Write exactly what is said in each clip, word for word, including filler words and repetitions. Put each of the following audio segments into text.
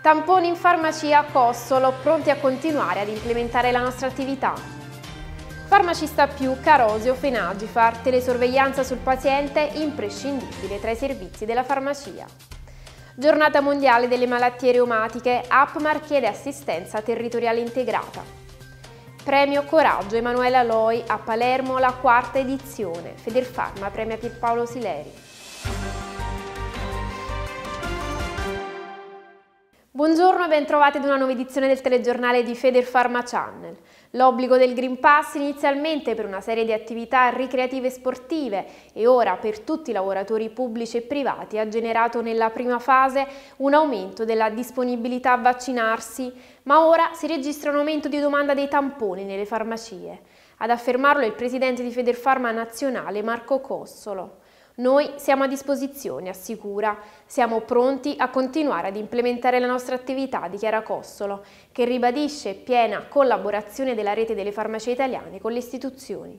Tamponi in farmacia a Cossolo, pronti a continuare ad implementare la nostra attività. Farmacista più, Carosio, Fenagifar, telesorveglianza sul paziente imprescindibile tra i servizi della farmacia. Giornata mondiale delle malattie reumatiche, APMAR chiede assistenza territoriale integrata. Premio Coraggio Emanuela Loi a Palermo, la quarta edizione. Federfarma premia Pierpaolo Sileri. Buongiorno e bentrovati ad una nuova edizione del telegiornale di Federfarma Channel. L'obbligo del Green Pass inizialmente per una serie di attività ricreative e sportive e ora per tutti i lavoratori pubblici e privati ha generato nella prima fase un aumento della disponibilità a vaccinarsi, ma ora si registra un aumento di domanda dei tamponi nelle farmacie. Ad affermarlo il presidente di Federfarma Nazionale Marco Cossolo. Noi siamo a disposizione, assicura, siamo pronti a continuare ad implementare la nostra attività, dichiara Cossolo, che ribadisce piena collaborazione della rete delle farmacie italiane con le istituzioni.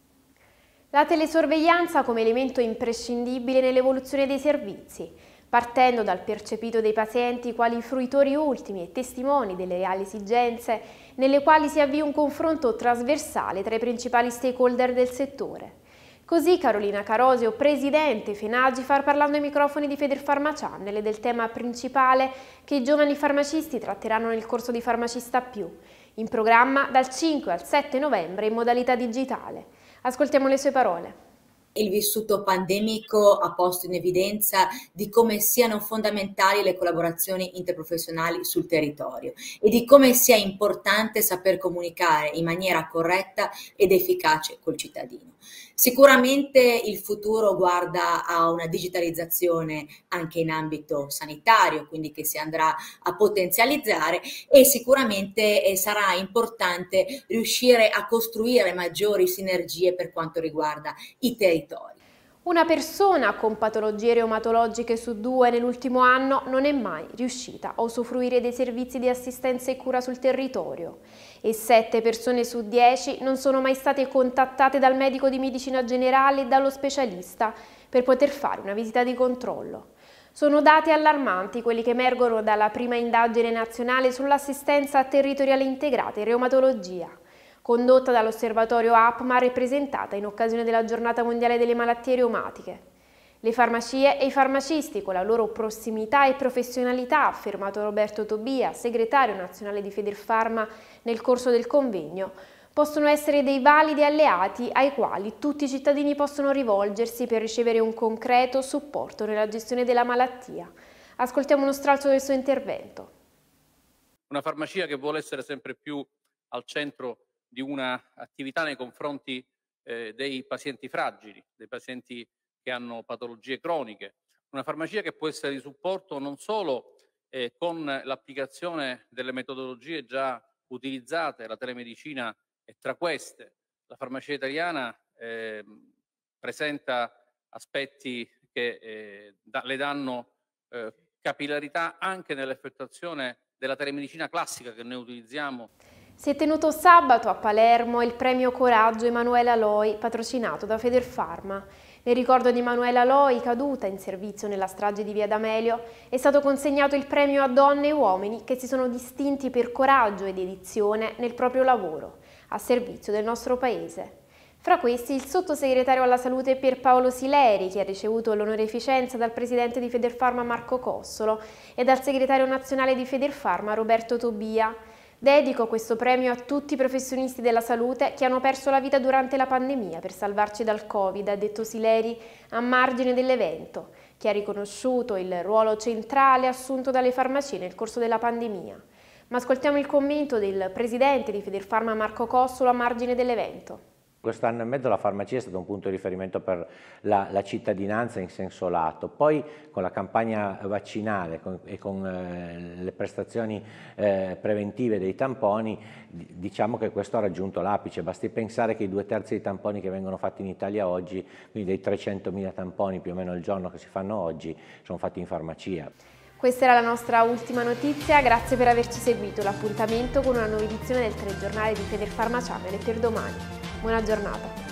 La telesorveglianza come elemento imprescindibile nell'evoluzione dei servizi, partendo dal percepito dei pazienti quali fruitori ultimi e testimoni delle reali esigenze, nelle quali si avvia un confronto trasversale tra i principali stakeholder del settore. Così Carolina Carosio, presidente Fenagifar, parlando ai microfoni di Federfarma Channel del tema principale che i giovani farmacisti tratteranno nel corso di Farmacista più, in programma dal cinque al sette novembre in modalità digitale. Ascoltiamo le sue parole. Il vissuto pandemico ha posto in evidenza di come siano fondamentali le collaborazioni interprofessionali sul territorio e di come sia importante saper comunicare in maniera corretta ed efficace col cittadino. Sicuramente il futuro guarda a una digitalizzazione anche in ambito sanitario, quindi che si andrà a potenzializzare, e sicuramente sarà importante riuscire a costruire maggiori sinergie per quanto riguarda i territori. Una persona con patologie reumatologiche su due nell'ultimo anno non è mai riuscita a usufruire dei servizi di assistenza e cura sul territorio e sette persone su dieci non sono mai state contattate dal medico di medicina generale e dallo specialista per poter fare una visita di controllo. Sono dati allarmanti quelli che emergono dalla prima indagine nazionale sull'assistenza territoriale integrata in reumatologia, condotta dall'osservatorio APMAR e presentata in occasione della Giornata Mondiale delle Malattie Reumatiche. Le farmacie e i farmacisti, con la loro prossimità e professionalità, ha affermato Roberto Tobia, segretario nazionale di Federfarma nel corso del convegno, possono essere dei validi alleati ai quali tutti i cittadini possono rivolgersi per ricevere un concreto supporto nella gestione della malattia. Ascoltiamo uno stralcio del suo intervento. Una farmacia che vuole essere sempre più al centro di un'attività nei confronti eh, dei pazienti fragili, dei pazienti che hanno patologie croniche. Una farmacia che può essere di supporto non solo eh, con l'applicazione delle metodologie già utilizzate, la telemedicina è tra queste. La farmacia italiana eh, presenta aspetti che eh, da, le danno eh, capillarità anche nell'effettuazione della telemedicina classica che noi utilizziamo. Si è tenuto sabato a Palermo il premio Coraggio Emanuela Loi, patrocinato da Federfarma. Nel ricordo di Emanuela Loi, caduta in servizio nella strage di Via D'Amelio, è stato consegnato il premio a donne e uomini che si sono distinti per coraggio e dedizione nel proprio lavoro, a servizio del nostro Paese. Fra questi il sottosegretario alla salute Pierpaolo Sileri, che ha ricevuto l'onoreficenza dal presidente di Federfarma Marco Cossolo e dal segretario nazionale di Federfarma Roberto Tobia. Dedico questo premio a tutti i professionisti della salute che hanno perso la vita durante la pandemia per salvarci dal Covid, ha detto Sileri a margine dell'evento, che ha riconosciuto il ruolo centrale assunto dalle farmacie nel corso della pandemia. Ma ascoltiamo il commento del presidente di Federfarma Marco Cossolo a margine dell'evento. Quest'anno e mezzo la farmacia è stato un punto di riferimento per la, la cittadinanza in senso lato, poi con la campagna vaccinale con, e con eh, le prestazioni eh, preventive dei tamponi, diciamo che questo ha raggiunto l'apice. Basti pensare che i due terzi dei tamponi che vengono fatti in Italia oggi, quindi dei trecentomila tamponi più o meno al giorno che si fanno oggi, sono fatti in farmacia. Questa era la nostra ultima notizia, grazie per averci seguito. L'appuntamento con una nuova edizione del telegiornale di Federfarma Channel è per domani. Buona giornata.